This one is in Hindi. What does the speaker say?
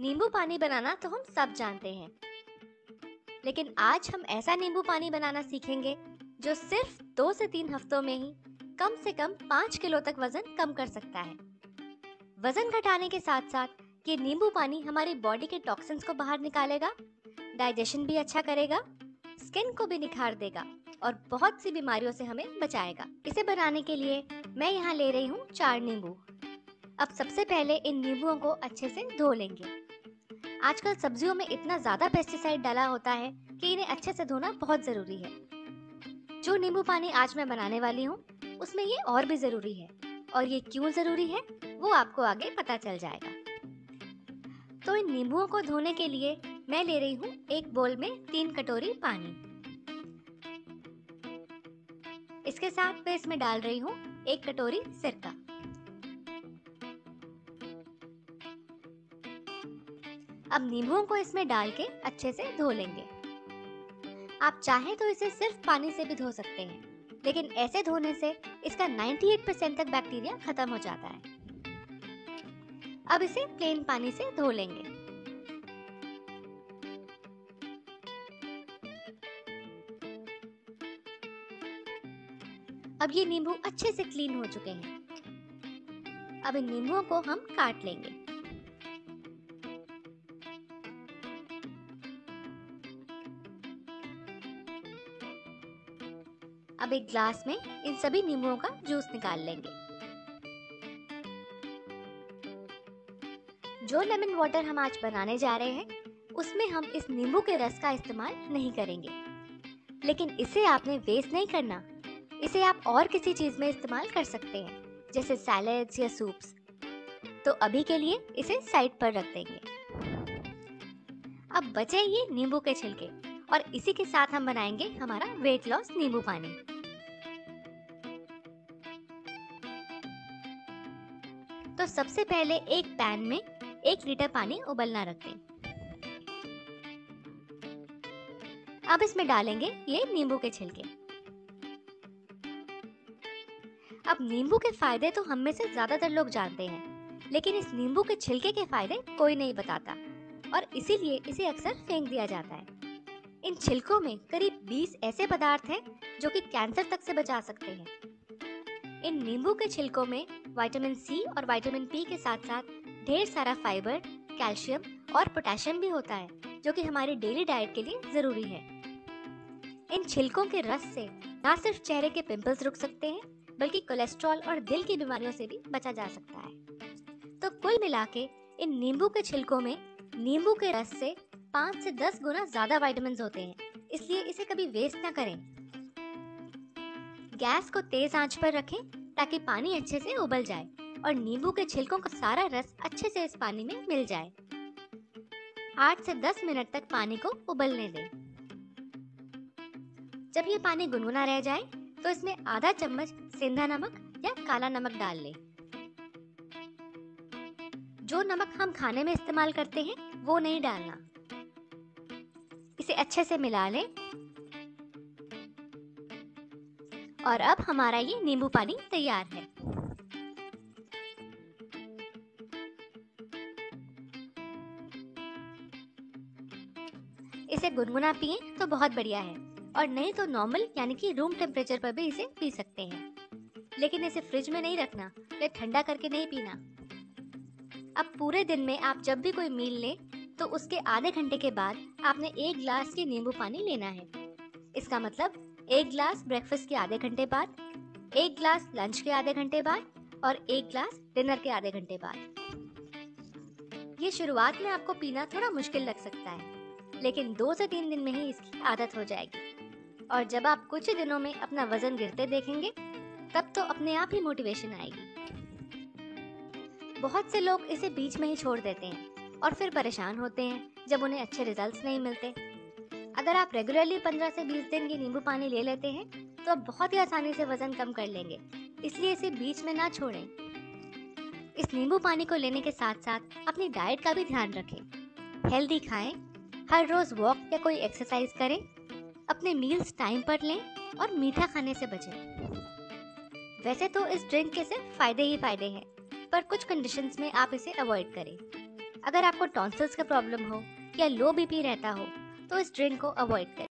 नींबू पानी बनाना तो हम सब जानते हैं, लेकिन आज हम ऐसा नींबू पानी बनाना सीखेंगे जो सिर्फ 2 से 3 हफ्तों में ही कम से कम 5 किलो तक वजन कम कर सकता है। वजन घटाने के साथ साथ ये नींबू पानी हमारी बॉडी के टॉक्सिन्स को बाहर निकालेगा, डाइजेशन भी अच्छा करेगा, स्किन को भी निखार देगा और बहुत सी बीमारियों से हमें बचाएगा। इसे बनाने के लिए मैं यहाँ ले रही हूँ 4 नींबू। अब सबसे पहले इन नींबुओं को अच्छे से धो लेंगे। आजकल सब्जियों में इतना ज्यादा पेस्टिसाइड डाला होता है कि इन्हें अच्छे से धोना बहुत जरूरी है। जो नींबू पानी आज मैं बनाने वाली हूँ उसमें ये और भी जरूरी है, और ये क्यों जरूरी है वो आपको आगे पता चल जाएगा। तो इन नींबुओं को धोने के लिए मैं ले रही हूँ एक बोल में 3 कटोरी पानी। इसके साथ मैं इसमें डाल रही हूँ 1 कटोरी सिरका। अब नींबुओं को इसमें डाल के अच्छे से धो लेंगे। आप चाहें तो इसे सिर्फ पानी से भी धो सकते हैं, लेकिन ऐसे धोने से इसका 98% तक बैक्टीरिया खत्म हो जाता है। अब इसे प्लेन पानी से धो लेंगे। अब ये नींबू अच्छे से क्लीन हो चुके हैं। अब इन नींबुओं को हम काट लेंगे। अब एक ग्लास में इन सभी नींबुओं का जूस निकाल लेंगे। जो लेमन वाटर हम आज बनाने जा रहे हैं उसमें हम इस नींबू के रस का इस्तेमाल नहीं करेंगे, लेकिन इसे आपने वेस्ट नहीं करना। इसे आप और किसी चीज में इस्तेमाल कर सकते हैं, जैसे सैलेड्स या सूप्स। तो अभी के लिए इसे साइड पर रख देंगे। अब बचे ये नींबू के छिलके, और इसी के साथ हम बनाएंगे हमारा वेट लॉस नींबू पानी। तो सबसे पहले एक पैन में 1 लीटर पानी उबलना रख दें। अब इसमें डालेंगे ये नींबू के छिलके। अब नींबू के फायदे तो हम में से ज्यादातर लोग जानते हैं, लेकिन इस नींबू के छिलके के फायदे कोई नहीं बताता, और इसीलिए इसे अक्सर फेंक दिया जाता है। इन छिलकों में करीब 20 ऐसे पदार्थ हैं जो कि कैंसर तक से बचा सकते हैं। इन नींबू के छिलकों में विटामिन सी और विटामिन पी के साथ साथ ढेर सारा फाइबर, कैल्शियम और पोटेशियम भी होता है, जो कि हमारी डेली डाइट के लिए जरूरी है। इन छिलकों के रस से न सिर्फ चेहरे के पिंपल्स रुक सकते हैं, बल्कि कोलेस्ट्रॉल और दिल की बीमारियों से भी बचा जा सकता है। तो कुल मिला के इन नींबू के छिलकों में नींबू के रस से 5 से 10 गुना ज्यादा विटामिन होते हैं, इसलिए इसे कभी वेस्ट ना करें। गैस को तेज आंच पर रखें ताकि पानी अच्छे से उबल जाए और नींबू के छिलकों का सारा रस अच्छे से इस पानी में मिल जाए। 8 से 10 मिनट तक पानी को उबलने दें। जब ये पानी गुनगुना रह जाए तो इसमें आधा चम्मच सेंधा नमक या काला नमक डाल लें। जो नमक हम खाने में इस्तेमाल करते हैं वो नहीं डालना। इसे अच्छे से मिला लें। और अब हमारा ये नींबू पानी तैयार है। इसे गुनगुना पिए तो बहुत बढ़िया है, और नहीं तो नॉर्मल यानी कि रूम टेम्परेचर पर भी इसे पी सकते हैं, लेकिन इसे फ्रिज में नहीं रखना या ठंडा करके नहीं पीना। अब पूरे दिन में आप जब भी कोई मील लें तो उसके आधे घंटे के बाद आपने 1 ग्लास की नींबू पानी लेना है। इसका मतलब 1 ग्लास ब्रेकफास्ट के आधे घंटे बाद, 1 ग्लास लंच के आधे घंटे बाद और 1 ग्लास डिनर के आधे घंटे बाद। ये शुरुआत में आपको पीना थोड़ा मुश्किल लग सकता है, लेकिन 2 से 3 दिन में ही इसकी आदत हो जाएगी, और जब आप कुछ ही दिनों में अपना वजन गिरते देखेंगे तब तो अपने आप ही मोटिवेशन आएगी। बहुत से लोग इसे बीच में ही छोड़ देते हैं और फिर परेशान होते हैं जब उन्हें अच्छे रिजल्ट्स नहीं मिलते। अगर आप रेगुलरली 15 से 20 दिन की नींबू पानी ले लेते हैं तो आप बहुत ही आसानी से वजन कम कर लेंगे, इसलिए इसे बीच में ना छोड़ें। इस नींबू पानी को लेने के साथ साथ अपनी डाइट का भी ध्यान रखें। हेल्दी खाएं, हर रोज वॉक या कोई एक्सरसाइज करें, अपने मील्स टाइम पर लें और मीठा खाने से बचें। वैसे तो इस ड्रिंक के सिर्फ फायदे ही फायदे हैं, पर कुछ कंडीशंस में आप इसे अवॉइड करें। अगर आपको टॉन्सिल्स का प्रॉब्लम हो या लो बीपी रहता हो तो इस ड्रिंक को अवॉइड करें।